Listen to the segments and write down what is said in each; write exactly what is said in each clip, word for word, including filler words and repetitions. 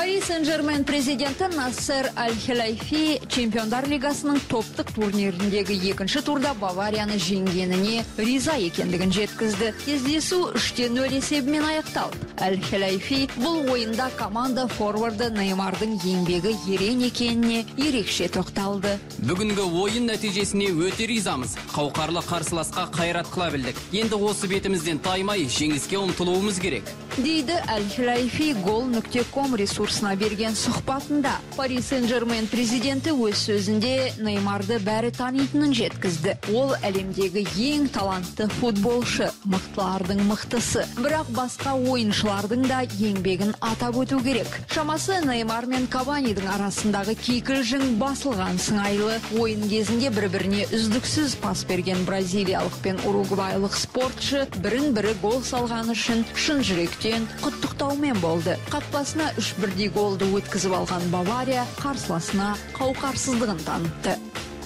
Paris Saint-Germain президенті Нассер Аль-Хелайфи Чемпиондар лигасының топтық турниріндегі екінші турда Баварияны жеңгеніне риза екендігін жеткізді. Кездесу үштен нөл есебімен аяқталды. Аль-Хелайфи бұл ойында команда форварды Неймардың еңбегі ерен екеніне ерекше тоқталды. Бүгінгі ойын нәтижесіне өте ризамыз. Қауқарлы қарсыласқа қайрат қыла білдік. Енді осы бетімізден таймай жеңіске ұмтылуымыз керек, дейді Аль-Хелайфи гол нүкте ком ресурсына берген сұхбатында. Paris Saint-Germain президенті өз сөзінде Неймарды бәрі танитынын жеткізді. Ол әлемдегі ең талантты футболшы, мықтылардың мықтысы. Бірақ басқа ойыншылардың да еңбегін атап өту керек. Шамасы Неймар мен Каванидің арасындағы кикілжің басылған сыңайлы. Ойын кезінде бір-біріне үздіксіз пас берген бразилиялық пен уругвайлық спортшы бірін-бірі гол салған үшін шын жүректен құттықтаумен болды. Қақпасына үш бірдей голды өткізіп алған Бавария қарсыласына қауқарсыздығын танытты.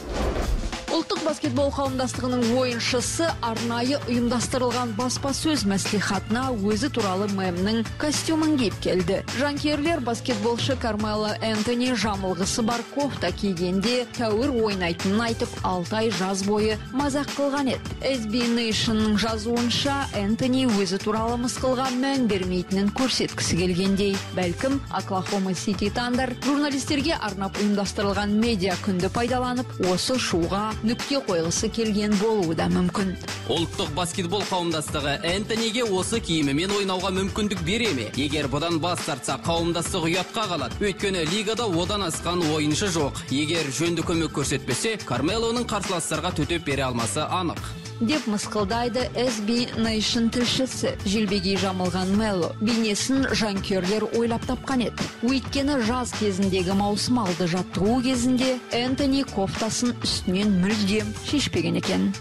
Ұлттық баскетбол қауымдастығының ойыншысы арнайы ұйымдастырылған баспасөз мәслихатына өзі туралы мемнің костюмын киіп келді. Жанкүйерлер баскетболшы Кармело Энтони жамылғысы бар кофта кигенде тәуір ойнайтынын айтып, алты ай жаз бойы мазақ қылған еді. эс би Nation'ның жазуынша Энтони өзі туралы мысқылға мән бермейтінін көрсеткісі келгендей. Бәлкім, Оклахома Сити Тандер журналистерге арнап ұйымдастырылған медиа күнді пайдаланып, осы шуға нүкте қойғысы келген болуы да мүмкін. Ұлттық баскетбол қауымдастығы Энтониге осы киімімен ойнауға мүмкіндік бере ме? Егер бұдан бас тартса, қауымдастық ұятқа қалады. Өйткені лигада одан асқан ойыншы жоқ. Егер жөнді көмек көрсетпесе, Кармелоның қарсыластарға төтеп бере алмасы анық, деп мысқылдайды эс би Nation тілшісі. Желбегей жамылған Мело бейнесін жанкүйерлер ойлап тапқан еді. Өйткені жаз кезіндегі маусым алды жаттығу кезінде Энтони кофтасын үстінен мүлдем шешпеген екен.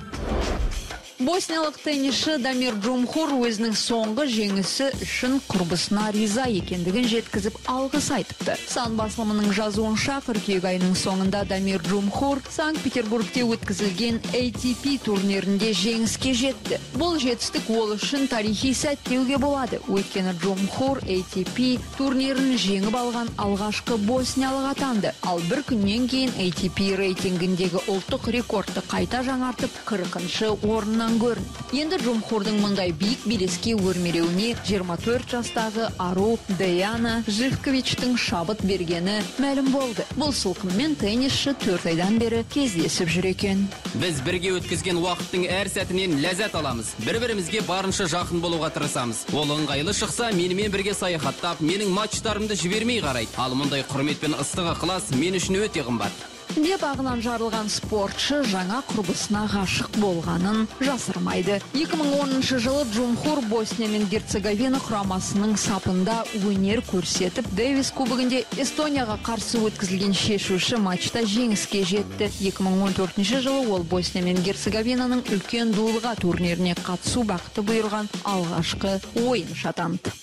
Босниялық теннисші Дамир Джумхур өзінің соңғы жеңісі үшін құрбысына риза екендігін жеткізіп алғыс айтыпты. Сан басылымының жазуынша қыркүйек айының соңында Дамир Джумхур Санкт-Петербургте өткізілген эй ти пи турнирінде жеңіске жетті. Бұл жетістік ол үшін тарихи сәт деуге болады. Өйткені Джумхур эй ти пи турнирін жеңіп алған алғашқы босниялық атанды. Ал бір күннен кейін эй ти пи рейтингіндегі ұлттық рекордты қайта жаңартып қырқыншы орыннан көрінді. Енді Джумхурдың мұндай биік белеске өрмелеуіне жиырма төрт жастағы Ару Деяна Живковичтің шабыт бергені мәлім болды. Бұл сылқыммен теннисші төрт айдан бері кездесіп жүр екен. Біз бірге өткізген уақыттың әр сәтінен ләззат аламыз. Бір-бірімізге барынша жақын болуға тырысамыз. Ол ыңғайлы шықса, менімен бірге саяхаттап, менің матчтарымды жібермей қарайды. Ал мұндай құрмет пен ыстық ықылас мен үшін өте қымбат, деп ағынан жарылған спортшы жаңа құрбысына ғашық болғанын жасырмайды. екі мың оныншы жылы Джумхур Босния мен Герцеговина құрамасының сапында өнер көрсетіп, Дэвис кубогінде Эстонияға қарсы өткізілген шешуші матчта жеңіске жетті. екі мың он төртінші жылы ол Босния мен Герцеговинаның үлкен дуылға турниріне қатысу бақыты бұйырған алғашқы ойыншы атанды.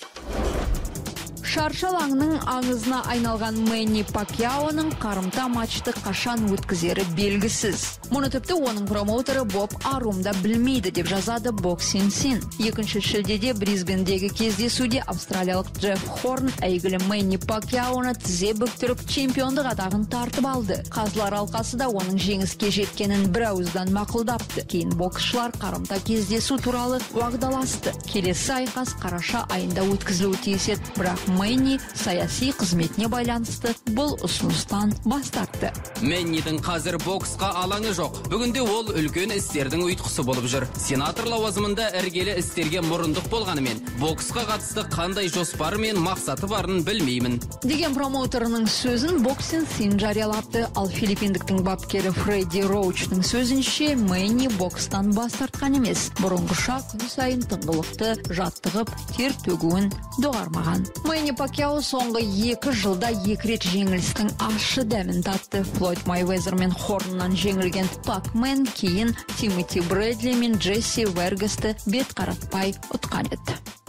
Шаршы алаңның аңызына айналған Мэнни Пакьяоның қарымта матчты қашан өткізері белгісіз. Мұны тіпті оның промоутері Боб Арум да білмейді, деп жазады Boxing Scene. Екінші шілдеде Брисбендегі кездесуде австралиялық Джефф Хорн әйгілі Мэнни Пакьяоны тізе бүктіріп чемпиондық атағын тартып алды. Қазылар алқасы да оның жеңіске жеткенін бір ауыздан мақұлдапты. Кейін боксшылар қарымта кездесу туралы уағдаласты. Келесі айқас қараша айында өткізілуі тиіс еді, бірақ Мэнни саяси қызметіне байланысты бұл ұсыныстан бас тартты. Мэннидің қазір боксқа алаңы жоқ. Бүгінде ол үлкен істердің ұйытқысы болып жүр. Сенатор лауазымында іргелі істерге мұрындық болғанымен, боксқа қатысты қандай жоспары мен мақсаты барын білмеймін, деген промоутерінің сөзін Boxing Scene жариялапты. Ал филиппиндіктің бапкері Фредди Роучтың сөзінше, Мэнни бокстан бас тартқан емес. Бұрынғыша күн сайын тыңғылықты жаттығып, тер төгуін доғармаған. Мэнни Пакьяо соңғы екі жылда екі рет жеңілістің ащы дәмін татты. Флойд Майвезер мен Хорннан жеңілген Пакмен кейін Тимоти Брэдли мен Джесси Вергасты бет қаратпай ұтқан еді.